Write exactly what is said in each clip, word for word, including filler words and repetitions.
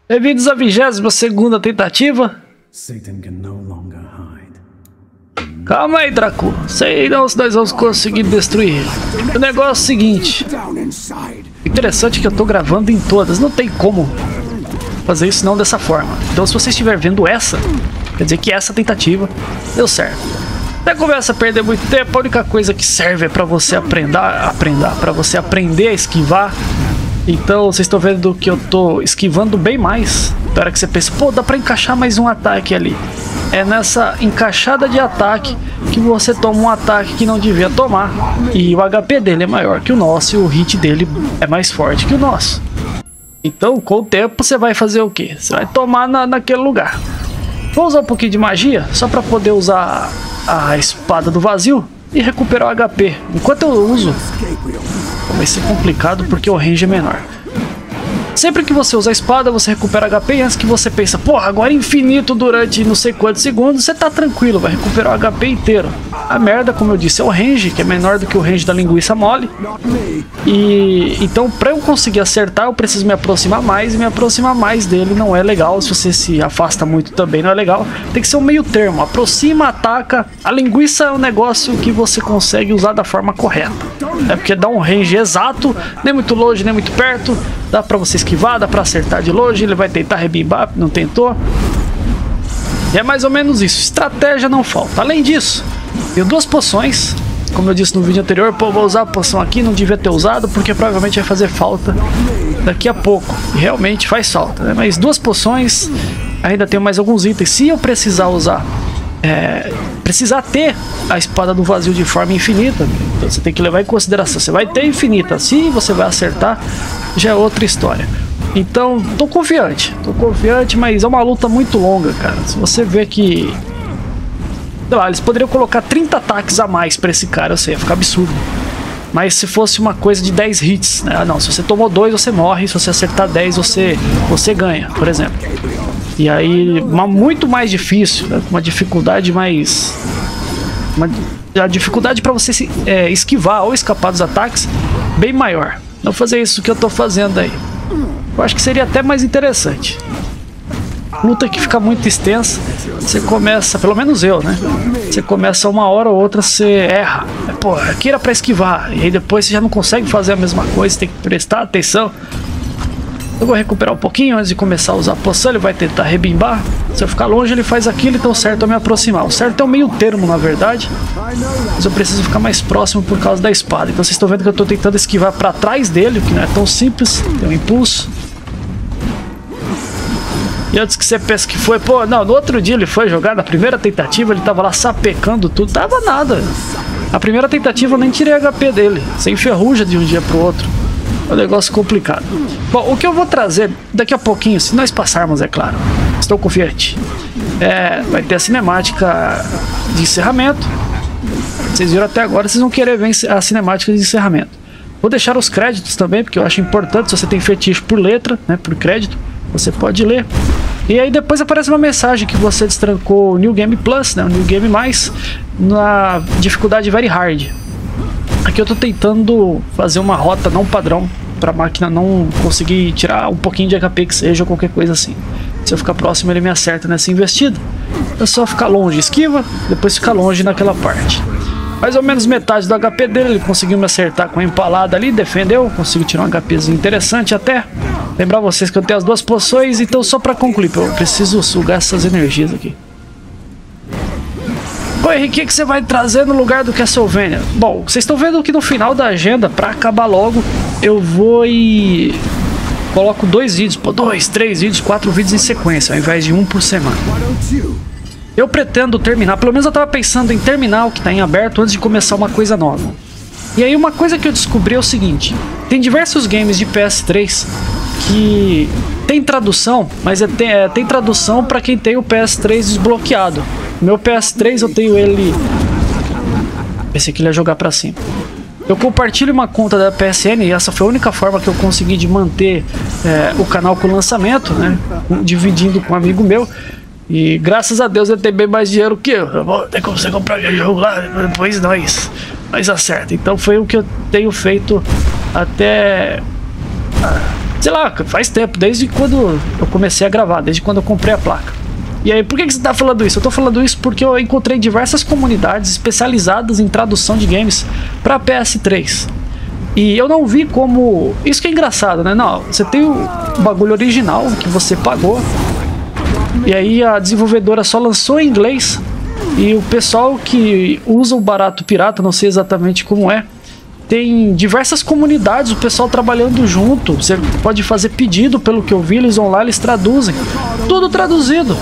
Bem-vindos à vigésima segunda tentativa. Calma aí, Draco. Sei não se nós vamos conseguir destruir ele. O negócio é o seguinte. Interessante que eu tô gravando em todas. Não tem como fazer isso não dessa forma. Então se você estiver vendo essa, quer dizer que essa tentativa deu certo. Até começa a perder muito tempo. A única coisa que serve é pra você aprender, aprender, pra você aprender a esquivar. Então vocês estão vendo que eu tô esquivando bem mais. Na hora que você pensa, pô, dá pra encaixar mais um ataque ali. É nessa encaixada de ataque que você toma um ataque que não devia tomar. E o H P dele é maior que o nosso e o hit dele é mais forte que o nosso. Então com o tempo você vai fazer o que? Você vai tomar na, naquele lugar. Vou usar um pouquinho de magia só pra poder usar a espada do vazio e recuperar o H P. Enquanto eu uso, vai ser complicado porque o range é menor. Sempre que você usa a espada, você recupera H P e antes que você pensa, porra, agora é infinito durante não sei quantos segundos, você tá tranquilo, vai recuperar o H P inteiro. A merda, como eu disse, é o range, que é menor do que o range da linguiça mole. E então, pra eu conseguir acertar, eu preciso me aproximar mais, e me aproximar mais dele não é legal. Se você se afasta muito também não é legal. Tem que ser um meio termo, aproxima, ataca. A linguiça é um negócio que você consegue usar da forma correta. É porque dá um range exato, nem muito longe, nem muito perto. Dá pra você esquivar, dá pra acertar de longe. Ele vai tentar rebimbar, não tentou. E é mais ou menos isso, estratégia não falta. Além disso, tenho duas poções. Como eu disse no vídeo anterior, pô, vou usar a poção aqui, não devia ter usado, porque provavelmente vai fazer falta daqui a pouco. E realmente faz falta, né? Mas duas poções, ainda tenho mais alguns itens. Se eu precisar usar, é, precisar ter a espada do vazio de forma infinita, então você tem que levar em consideração. Você vai ter infinita, se você vai acertar, já é outra história. Então, tô confiante, tô confiante, mas é uma luta muito longa, cara. Se você vê que... sei lá, eles poderiam colocar trinta ataques a mais pra esse cara, eu sei, ia ficar absurdo. Mas se fosse uma coisa de dez hits, né? Ah, não, se você tomou dois, você morre. Se você acertar dez, você, você ganha, por exemplo. E aí, uma, muito mais difícil, né? Uma dificuldade mais... Uma, a dificuldade pra você se, é, esquivar ou escapar dos ataques bem maior. Não fazer isso que eu tô fazendo aí. Eu acho que seria até mais interessante. Luta que fica muito extensa, você começa, pelo menos eu, né? Você começa uma hora ou outra, você erra. Pô, aqui era pra esquivar. E aí depois você já não consegue fazer a mesma coisa, você tem que prestar atenção. Eu vou recuperar um pouquinho antes de começar a usar a poção. Ele vai tentar rebimbar. Se eu ficar longe, ele faz aquilo, então o certo é me aproximar. O certo é o meio termo, na verdade. Mas eu preciso ficar mais próximo por causa da espada. Então vocês estão vendo que eu estou tentando esquivar pra trás dele, o que não é tão simples. Tem um impulso. E antes que você pense que foi, pô, não, no outro dia ele foi jogar, na primeira tentativa ele tava lá sapecando tudo, tava nada. A primeira tentativa eu nem tirei H P dele, você enferruja de um dia pro outro. É um negócio complicado. Bom, o que eu vou trazer daqui a pouquinho, se nós passarmos, é claro, estou confiante, é, vai ter a cinemática de encerramento. Vocês viram até agora, vocês vão querer ver a cinemática de encerramento. Vou deixar os créditos também, porque eu acho importante, se você tem fetiche por letra, né, por crédito, você pode ler. E aí depois aparece uma mensagem que você destrancou o New Game Plus, né, o New Game Mais, na dificuldade Very Hard. Aqui eu tô tentando fazer uma rota não padrão, para a máquina não conseguir tirar um pouquinho de H P que seja, ou qualquer coisa assim. Se eu ficar próximo ele me acerta nessa investida. É só ficar longe, esquiva, depois ficar longe naquela parte. Mais ou menos metade do H P dele, ele conseguiu me acertar com a empalada ali, defendeu, conseguiu tirar um HPzinho interessante até. Lembrar vocês que eu tenho as duas poções, então só pra concluir, eu preciso sugar essas energias aqui. Bom, Henrique, o que você vai trazer no lugar do Castlevania? Bom, vocês estão vendo que no final da agenda, pra acabar logo, eu vou e... coloco dois vídeos, pô, dois, três vídeos, quatro vídeos em sequência, ao invés de um por semana. Eu pretendo terminar, pelo menos eu tava pensando em terminar o que tá em aberto antes de começar uma coisa nova. E aí uma coisa que eu descobri é o seguinte, tem diversos games de P S três que tem tradução, mas é, tem, é, tem tradução para quem tem o P S três desbloqueado. Meu P S três eu tenho ele... Pensei que ele ia jogar pra cima. Eu compartilho uma conta da P S N e essa foi a única forma que eu consegui de manter é, o canal com o lançamento, né? Dividindo com um amigo meu. E graças a Deus ele tem bem mais dinheiro que eu. Eu vou ter como você comprar meu jogo lá, depois nós, nós acerta. Então foi o que eu tenho feito até... sei lá, faz tempo, desde quando eu comecei a gravar, desde quando eu comprei a placa. E aí, por que, que você tá falando isso? Eu tô falando isso porque eu encontrei diversas comunidades especializadas em tradução de games para P S três. E eu não vi como... Isso que é engraçado, né? Não, você tem o bagulho original que você pagou, e aí a desenvolvedora só lançou em inglês, e o pessoal que usa o barato pirata, não sei exatamente como é, tem diversas comunidades, o pessoal trabalhando junto. Você pode fazer pedido, pelo que eu vi, eles vão lá, eles traduzem. Tudo traduzido.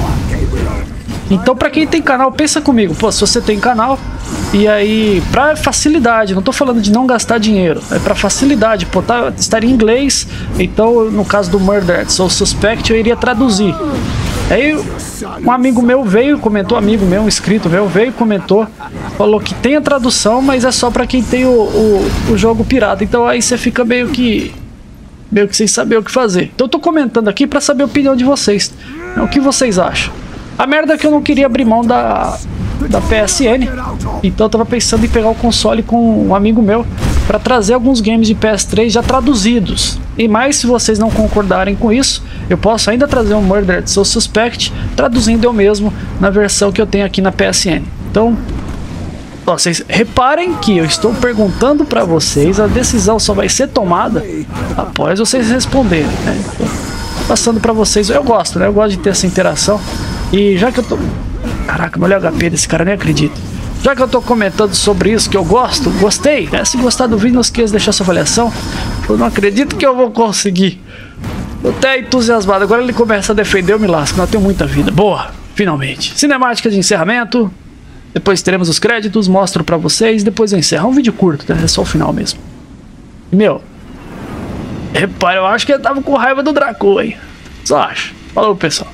Então, pra quem tem canal, pensa comigo. Pô, se você tem canal, e aí, pra facilidade, não tô falando de não gastar dinheiro, é pra facilidade. Pô, tá, estaria em inglês, então, no caso do Murdered Soul Suspect, eu iria traduzir. Aí um amigo meu veio, comentou, amigo meu, um inscrito meu, veio e comentou, falou que tem a tradução, mas é só pra quem tem o, o, o jogo pirata. Então aí você fica meio que meio que sem saber o que fazer. Então eu tô comentando aqui pra saber a opinião de vocês. O que vocês acham? A merda é que eu não queria abrir mão da, da P S N, então eu tava pensando em pegar o console com um amigo meu para trazer alguns games de P S três já traduzidos. E mais, se vocês não concordarem com isso, eu posso ainda trazer um Murdered Soul Suspect traduzindo eu mesmo na versão que eu tenho aqui na P S N. Então, ó, vocês reparem que eu estou perguntando para vocês, a decisão só vai ser tomada após vocês responderem, né? Então, passando para vocês, eu gosto, né? Eu gosto de ter essa interação. E já que eu tô... Caraca, olha o H P desse cara, nem acredito. Já que eu tô comentando sobre isso, que eu gosto, gostei, né? Se gostar do vídeo, não esqueça de deixar sua avaliação. Eu não acredito que eu vou conseguir. Eu tô até entusiasmado. Agora ele começa a defender, eu me lasco. Não, eu tenho muita vida. Boa, finalmente. Cinemática de encerramento. Depois teremos os créditos, mostro pra vocês. Depois eu encerro. É um vídeo curto, né? É só o final mesmo. Meu, repara, eu acho que ele tava com raiva do Draco, hein? Só acho. Falou, pessoal.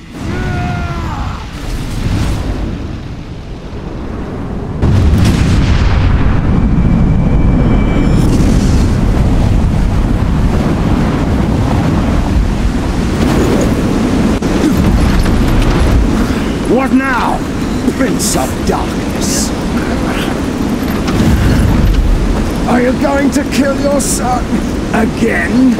What now, Prince of Darkness? Are you going to kill your son again?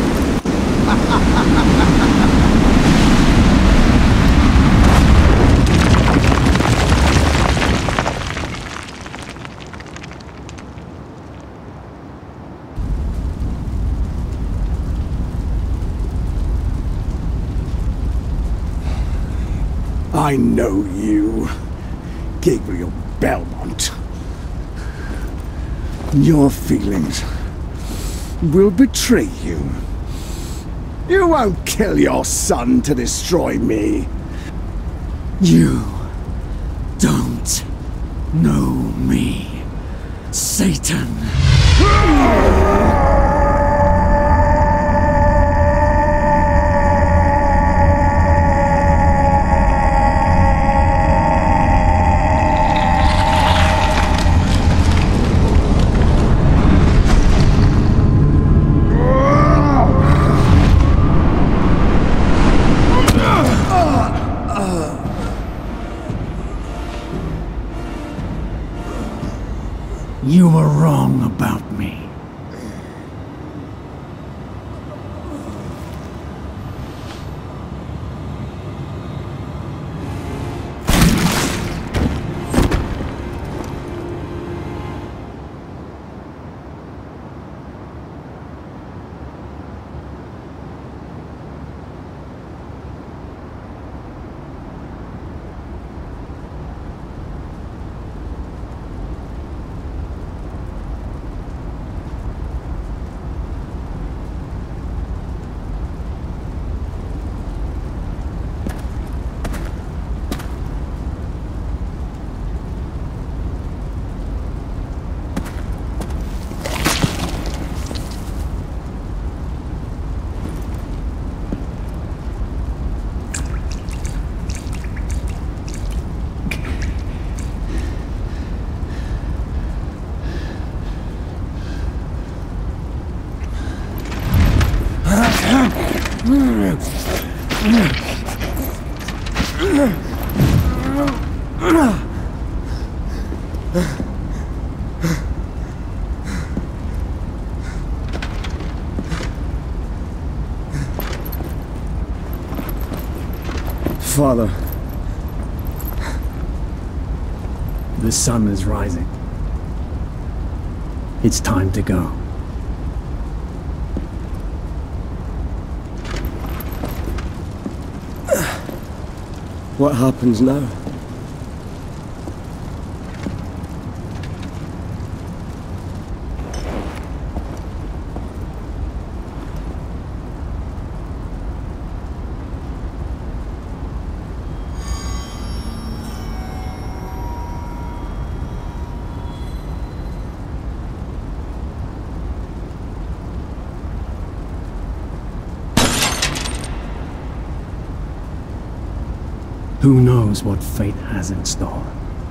I know you, Gabriel Belmont. Your feelings will betray you. You won't kill your son to destroy me. You don't know me, Satan. You were wrong about me. Father, the sun is rising. It's time to go. What happens now? Who knows what fate has in store?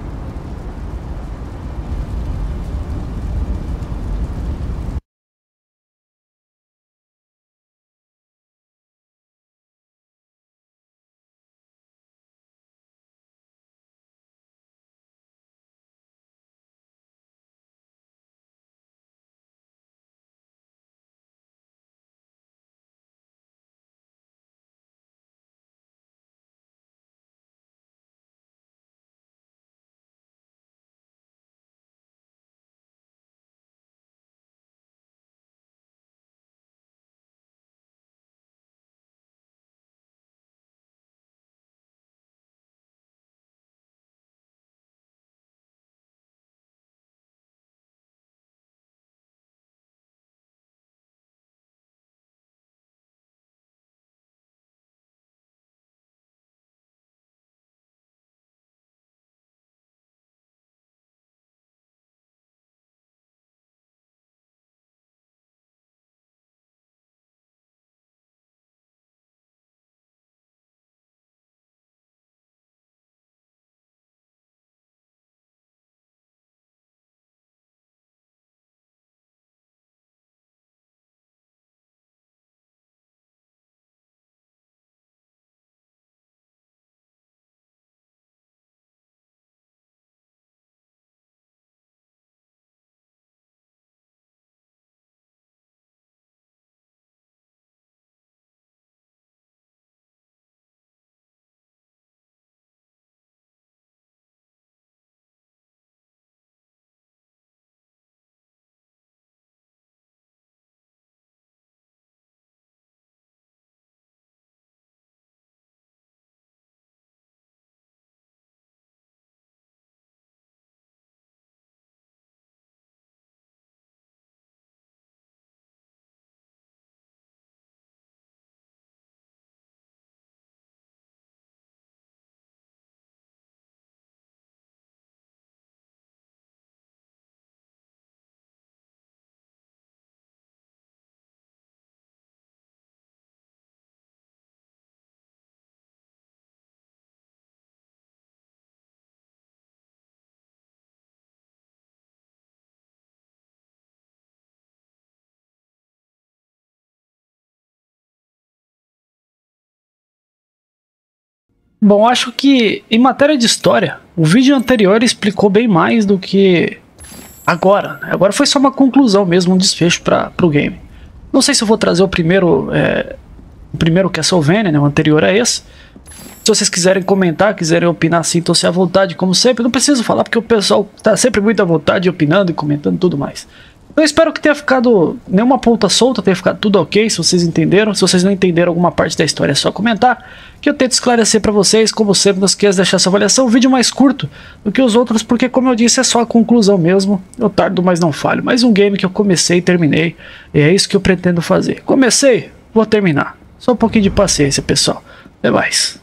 Bom, acho que em matéria de história, o vídeo anterior explicou bem mais do que agora. Agora foi só uma conclusão mesmo, um desfecho para o game. Não sei se eu vou trazer o primeiro, é, o primeiro Castlevania, né, o anterior a esse. Se vocês quiserem comentar, quiserem opinar, sintam-se à vontade, como sempre. Não preciso falar porque o pessoal está sempre muito à vontade, opinando e comentando tudo mais. Eu espero que tenha ficado nenhuma ponta solta, tenha ficado tudo ok, se vocês entenderam. Se vocês não entenderam alguma parte da história, é só comentar, que eu tento esclarecer pra vocês. Como sempre, não esqueça de deixar essa avaliação. Um vídeo mais curto do que os outros, porque como eu disse, é só a conclusão mesmo. Eu tardo, mas não falho. Mais um game que eu comecei e terminei, e é isso que eu pretendo fazer. Comecei, vou terminar. Só um pouquinho de paciência, pessoal. Até mais.